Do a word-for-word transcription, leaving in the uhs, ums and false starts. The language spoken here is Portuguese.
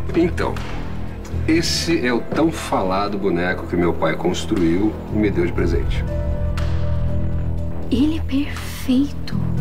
Então, esse é o tão falado boneco que meu pai construiu e me deu de presente. Ele é perfeito.